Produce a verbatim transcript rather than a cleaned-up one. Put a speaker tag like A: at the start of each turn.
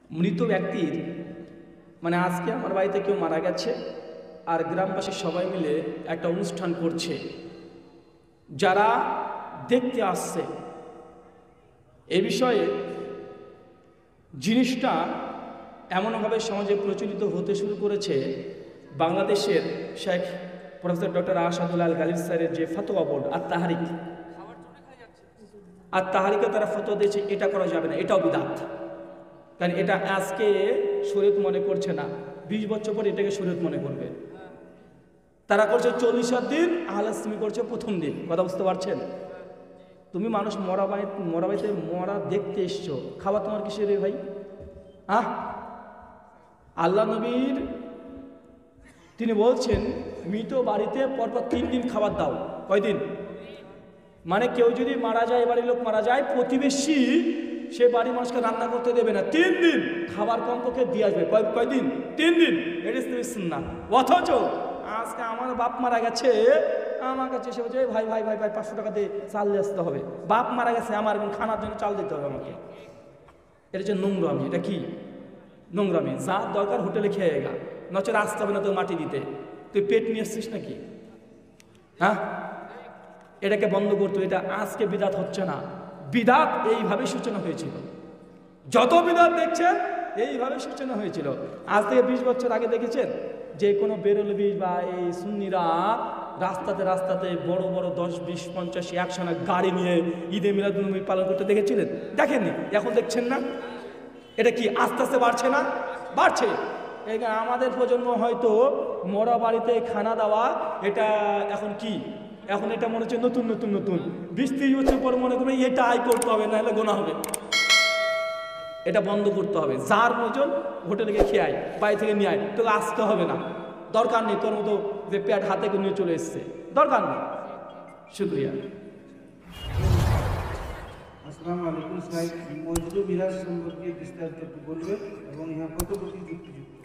A: মৃত ব্যক্তির মানে আজকে আমার বাড়িতে কেউ মারা গেছে আর গ্রামবাসী সবাই মিলে একটা অনুষ্ঠান করছে, যারা দেখতে আসছে এ বিষয়ে জিনিসটা এমনভাবে সমাজে প্রচলিত হতে শুরু করেছে। বাংলাদেশের শেখ প্রফেসর ডক্টর আসাদুল আল গালিব স্যারের যে ফতোয়া বোর্ড আর তাহারিক আর তাহারিকে তারা ফতোয়া দিয়েছে এটা করা যাবে না, এটাও বিদআত। কারণ এটা আজকে শরীয়ত মনে করছে না, বিশ বছর পর এটাকে শরীয়ত মনে করবে। তারা করছে চল্লিশের দিন, আহলে সুন্নি করছে প্রথম দিন। কথা বুঝতে পারছেন? তুমি মানুষ মরা বাড়ি মরা বাড়িতে মরা দেখতে এসছো, খাবার তোমার কিসের রে ভাই? হ্যাঁ, আল্লাহ নবীর তিনি বলছেন মৃত বাড়িতে পরপর তিন দিন খাবার দাও। কয়দিন? মানে কেউ যদি মারা যায়, বাড়ির লোক মারা যায়, প্রতিবেশী সে বাড়ির মানুষকে রান্না করতে দেবে না, তিন দিন খাবার কমপক্ষে দিয়ে আসবে। কয় কয়দিন? তিন দিন। এটা সুন্নাহ। অথচ আজকে আমার বাপ মারা গেছে, আমার কাছে এসে বলছে ভাই ভাই ভাই ভাই পাঁচশো টাকা দিয়ে চাল দিয়ে আসতে হবে। বাপ মারা গেছে, আমার এখন খানার জন্য চাল দিতে হবে আমাকে। এটা হচ্ছে নোংরামি। এটা কি নোংরামি? যা দরকার হোটেলে খেয়ে গা, নচে আসতে হবে না তো মাটি দিতে। তুই পেট নিয়ে এসছিস নাকি? হ্যাঁ, এটাকে বন্ধ করতো। এটা আজকে বিদাত হচ্ছে না, বিদাত এইভাবে সূচনা হয়েছিল। যত বিদাত দেখছেন এইভাবে সূচনা হয়েছিল। আজ থেকে বিশ বছর আগে দেখেছেন যে কোনো বেরলবি বা এই সুন্নিরা রাস্তাতে রাস্তাতে বড় বড় দশ বিশ পঞ্চাশ একশো না গাড়ি নিয়ে ঈদে মিলাদুন্নবী পালন করতে দেখেছিলেন? দেখেননি? এখন দেখছেন না? এটা কি আস্তে আস্তে বাড়ছে না? বাড়ছে। আমাদের প্রজন্ম হয়তো মরা বাড়িতে খানা দেওয়া এটা এখন কি, এখন এটা মনে হচ্ছে নতুন নতুন নতুন। বিশ ত্রিশ বছর পর মনে করবে এটা আয় করতে হবে, না হলে গোনা হবে। এটা বন্ধ করতে হবে। যার প্রয়োজন হোটেলে গিয়ে খেয়ে আয়, বাড়ি থেকে নিয়ে আয়, তোকে আসতে হবে না। দরকার নেই তোর মতো যে পেট হাতে নিয়ে চলে এসছে, দরকার নেই। শুকরিয়া।
B: আসসালামু আলাইকুম। মজলুম মিরাজ সম্পর্কে বিস্তারিত বলবেন এবং ইহা কতটুকু যুক্তিযুক্ত?